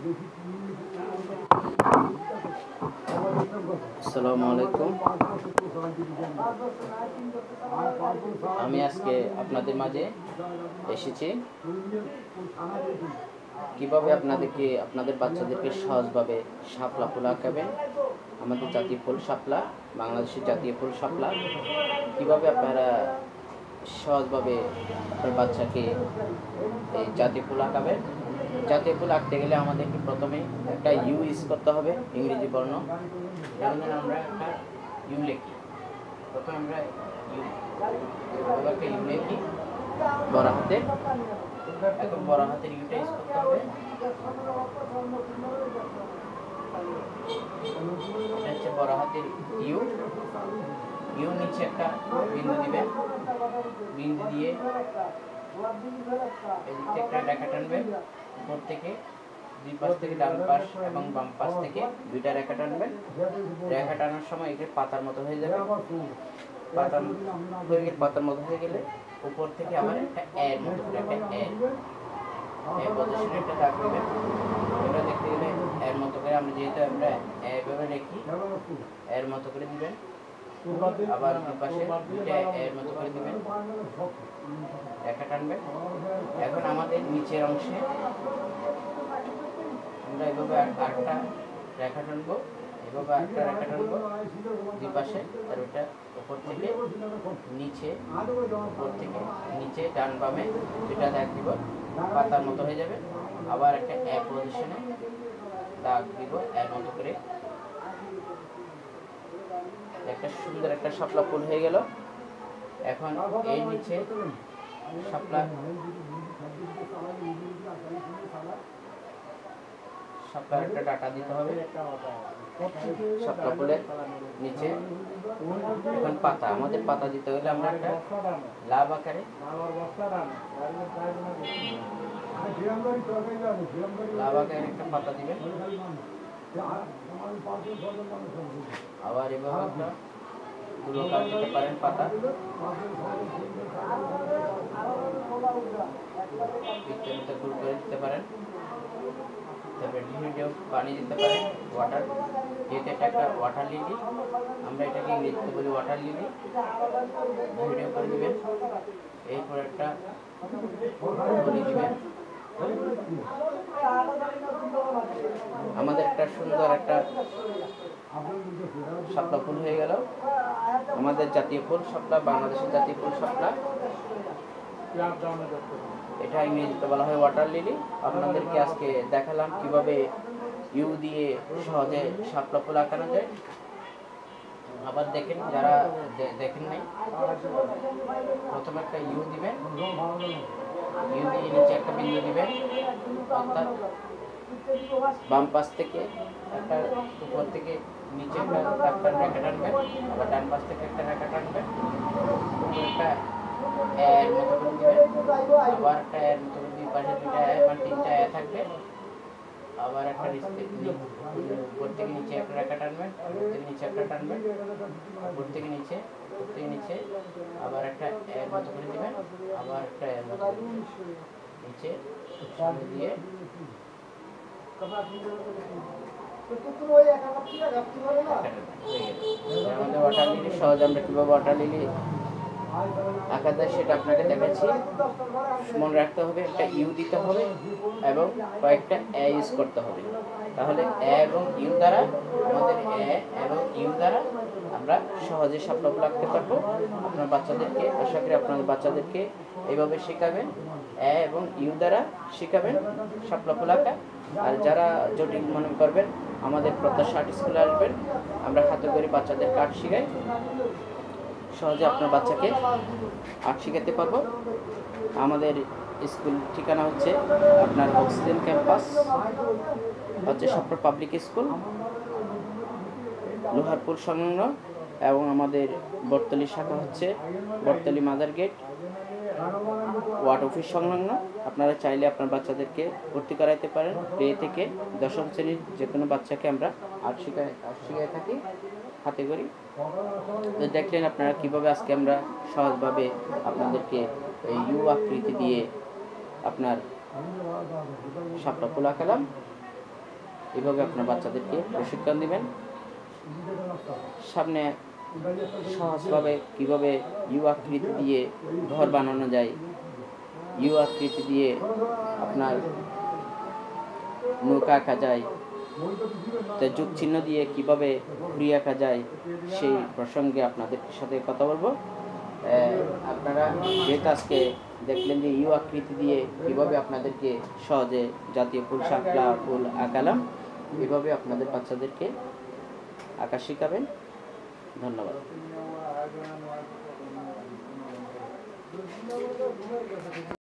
আসসালামু আলাইকুম। আমি আজকে আপনাদের মাঝে এসেছি কিভাবে আপনাদের বাচ্চাদেরকে সহজভাবে শাপলা ফুল আঁকাবেন। আমাদের জাতীয় ফুল শাপলা, বাংলাদেশের জাতীয় ফুল শাপলা, কিভাবে আপনারা সহজভাবে আপনার বাচ্চাকে এই জাতীয় ফুল আঁকাবেন। জাতীয় ফুল আঁকতে গেলে আমাদেরকে প্রথমে একটা ইউ ইউজ করতে হবে, ইংরেজি বর্ণ। যেমন আমরা একটা ইউ লিখি, প্রথমে আমরা একটা ইউ লিখি বড় হাতে। এখন বড় হাতের ইউটা ইউজ করতে হবে। এটা হচ্ছে বড় হাতের ইউ। ইউ নিচে একটা বিন্দু দিবেন, বিন্দু দিয়ে এদিক থেকে একটা রেখা টানবেন, উপর থেকে দুই পাশ থেকে ডান পাশ এবং বাম পাশ থেকে দুইটা রেখা টানবেন। রেখা টানার সময় এটা পাতার মতো হয়ে যাবে। পাতার মতো হয়ে গেলে উপর থেকে আবার একটা এর মতো করে একটা এ পজিশনে একটা দাগ দিবেন। এটা দেখতে গেলে এর মতো করে আমরা যেহেতু আমরা এভাবে রেখি, এর মতো করে দিবেন। আবার দুই পাশে দুইটা এর মতো করে দিবেন, রেখা টানবেন। এখন আমাদের নিচের অংশে আমরা এভাবে আরেকটা রেখা টানবো, এভাবে আরেকটা রেখা টানবো দুই পাশে। আর ওইটা উপর থেকে নিচে, উপর থেকে নিচে ডান বামে দুইটা দাগ দিব, পাতার মতো হয়ে যাবে। আবার একটা এ পজিশনে দাগ দিব এর মতো করে। একটা সুন্দর একটা শাপলা ফুল হয়ে গেল। এখন এই নিচে শাপলার একটা ডাটা দিতে হবে শাপলা ফুলের নিচে। এখন পাতা, আমাদের পাতা দিতে হলে আমরা একটা লাভ আকারে একটা পাতা দিবেন। আবার এভাবে একটা গোলাকার দিতে পারেন পাতা, গোল করে দিতে পারেন। তারপরে ভিডিও পানি দিতে পারেন, ওয়াটার, যেহেতু এটা একটা ওয়াটার লিলি, আমরা এটাকে ইংরেজিতে বলি ওয়াটার লিলি। ভিডিও করে দিবেন, এরপর একটা বলি দিবেন। আমাদের একটা সুন্দর একটা শাপলা ফুল হয়ে গেল। আমাদের জাতীয় ফুল শাপলা, বাংলাদেশের জাতীয় ফুল শাপলা। এটা ইংরেজিতে বলা হয় ওয়াটার লিলি। আপনাদেরকে আজকে দেখালাম কিভাবে ইউ দিয়ে সহজে শাপলা ফুল আঁকানো যায়। আবার দেখেন, যারা দেখেন নাই, প্রথমে একটা ইউ দিবেন, ইউ দিয়ে নিচে একটা বিন্দু দিবেন, অর্থাৎ বাম পাশ থেকে একটা, উপর থেকে নিচে একটা রেখা টানবেন। আবার ডান পাশ থেকে একটা রেখা টানবেন, একটা এর মতো করে দিবেন। আবার একটা এর মতো করে দুই পাশে দুইটা এ বা তিনটা এ থাকবে। আবার একটা উপর থেকে নিচে একটা রেখা টানবেন, উপর থেকে নিচে একটা টানবেন, উপর থেকে নিচে, উপর থেকে নিচে। আবার একটা এর মতো করে দিবেন, আবার একটা এর মতো নিচে সামনে দিয়ে আমাদের ওয়াটার লিলি সহজ। আমরা কিভাবে ওয়াটার লিলি আঁকা যায় সেটা আপনাকে দেখাচ্ছি। মনে রাখতে হবে একটা ইউ দিতে হবে এবং কয়েকটা এ ইউজ করতে হবে। তাহলে এ এবং ইউ দ্বারা, আমাদের এ এবং ইউ দ্বারা আমরা সহজে শাপলা ফুল আঁকতে পারবো। আপনার বাচ্চাদেরকে, আশা করি আপনাদের বাচ্চাদেরকে এইভাবে শেখাবেন, এ এবং ইউ দ্বারা শেখাবেন শাপলা ফুল আঁকা। আর যারা জটিল মনে করবেন, আমাদের প্রত্যাশা আর্ট স্কুলে আসবেন। আমরা হাতে করে বাচ্চাদেরকে আর্ট শেখাই, সহজে আপনার বাচ্চাকে আর্ট শেখাতে পারবো। আমাদের স্কুল ঠিকানা হচ্ছে আপনার অক্সিজেন ক্যাম্পাস, হচ্ছে শাপলা পাবলিক স্কুল, লোহারপুর সংলগ্ন। এবং আমাদের বটতলী শাখা হচ্ছে বটতলী মাদার গেট, ওয়ার্ড অফিস সংলগ্ন। আপনারা চাইলে আপনার বাচ্চাদেরকে ভর্তি করাইতে পারেন। প্লে থেকে দশম শ্রেণীর যে কোনো বাচ্চাকে আমরা আর্ট শিখাই থাকি হাতে করি। তো দেখলেন আপনারা কিভাবে আজকে আমরা সহজভাবে আপনাদেরকে এই ইউ আকৃতি দিয়ে আপনার শাপলা ফুল আঁকালাম। এভাবে আপনার বাচ্চাদেরকে প্রশিক্ষণ দিবেন। সামনে সহজভাবে কিভাবে ইউ আকৃতি দিয়ে ঘর বানানো যায়, ইউ আকৃতি দিয়ে আপনার নৌকা আঁকা যায়, যুগ চিহ্ন দিয়ে কিভাবে ঘুড়ি আঁকা যায়, সেই প্রসঙ্গে আপনাদের সাথে কথা বলবো। আপনারা যেহেতু আজকে দেখলেন যে ইউ আকৃতি দিয়ে কিভাবে আপনাদেরকে সহজে জাতীয় ফুল শাপলা ফুল আঁকালাম, এভাবে আপনাদের বাচ্চাদেরকে আঁকা শেখাবেন। ধন্যবাদ।